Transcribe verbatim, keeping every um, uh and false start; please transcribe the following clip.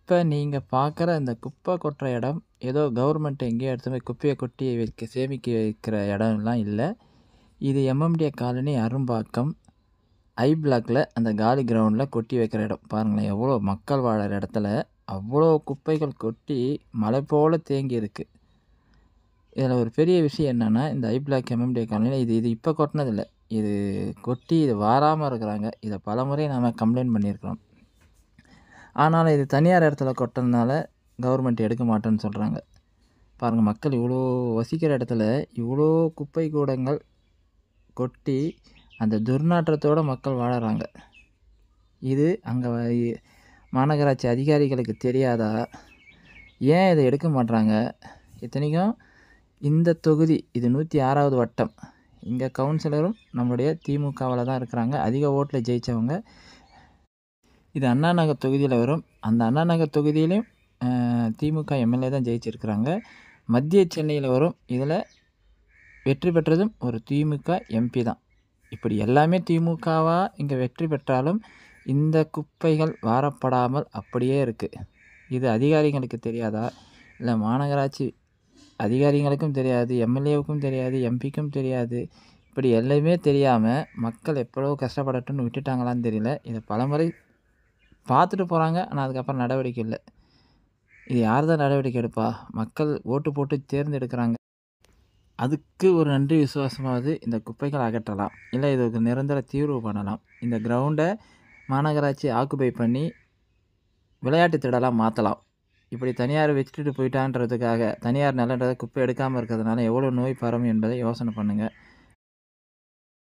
இப்ப நீங்க பார்க்குற இந்த குப்பை கொட்டுற இடம், ஏதோ கவர்மெண்ட் எங்கேயோ எடுத்து போய் குப்பைய கொட்டி வைக்க சேமிக்க வைக்கிற இடம்லாம் இல்ல. இது எம்எம்டிஏ காலனி அரும்பாக்கம் ஐ பிளாக்ல அந்த காலி கிரவுண்ட்ல கொட்டி வைக்கிற இடம். பாருங்களேன், எவ்வளோ மக்கள் வாழற இடத்துல அவ்வளோ குப்பைகள் கொட்டி மலை போல தேங்கி இருக்கு. இதில் ஒரு பெரிய விஷயம் என்னன்னா, இந்த ஐ பிளாக் எம்எம்டிஏ காலனியில இது இது இப்போ கொட்டினதில்ல. இது கொட்டி இது வாராம இருக்கிறாங்க. இதை பலமுறை நாம கம்ப்ளைண்ட் பண்ணியிருக்கிறோம். ஆனாலும் இது தனியார் இடத்துல கொட்டுறதுனால கவர்மெண்ட் எடுக்க மாட்டேன்னு சொல்கிறாங்க. பாருங்கள், மக்கள் இவ்வளோ வசிக்கிற இடத்துல இவ்வளோ குப்பை கூடங்கள் கொட்டி அந்த துர்நாற்றத்தோடு மக்கள் வாழறாங்க. இது அங்கே மாநகராட்சி அதிகாரிகளுக்கு தெரியாதா? ஏன் இதை எடுக்க மாட்றாங்க? இத்தனைக்கும் இந்த தொகுதி இது நூற்றி ஆறாவது வட்டம். இங்கே கவுன்சிலரும் நம்மளுடைய திமுகவில் தான் இருக்கிறாங்க. அதிக ஓட்டில் ஜெயித்தவங்க. இது அண்ணா நகர் தொகுதியில் வரும். அந்த அண்ணா நகர் தொகுதியிலையும் திமுக எம்எல்ஏ தான் ஜெயிச்சிருக்கிறாங்க. மத்திய சென்னையில் வரும். இதில் வெற்றி பெற்றதும் ஒரு திமுக எம்பி தான். இப்படி எல்லாமே திமுகவாக இங்கே வெற்றி பெற்றாலும் இந்த குப்பைகள் வாரப்படாமல் அப்படியே இருக்குது. இது அதிகாரிகளுக்கு தெரியாதா? இல்லை மாநகராட்சி அதிகாரிகளுக்கும் தெரியாது, எம்எல்ஏவுக்கும் தெரியாது, எம்பிக்கும் தெரியாது. இப்படி எல்லாமே தெரியாமல் மக்கள் எவ்வளோ கஷ்டப்படட்டும்னு விட்டுட்டாங்களான்னு தெரியல. இதை பலமுறை பார்த்துட்டு போகிறாங்க, ஆனால் அதுக்கப்புறம் நடவடிக்கை இல்லை. இது யார் தான் நடவடிக்கை எடுப்பா? மக்கள் ஓட்டு போட்டு தேர்ந்தெடுக்கிறாங்க. அதுக்கு ஒரு நன்றி விசுவாசமாவது இந்த குப்பைகள் அகற்றலாம், இல்லை இதுக்கு நிரந்தர தீர்வு பண்ணலாம். இந்த கிரவுண்டை மாநகராட்சி ஆக்குபை பண்ணி விளையாட்டு திடலாம் மாற்றலாம். இப்படி தனியார் வச்சுட்டு போயிட்டான்றதுக்காக தனியார் நிலன்றதை குப்பை எடுக்காமல் இருக்கிறதுனால எவ்வளோ நோய் பரவும் என்பதை யோசனை பண்ணுங்கள்.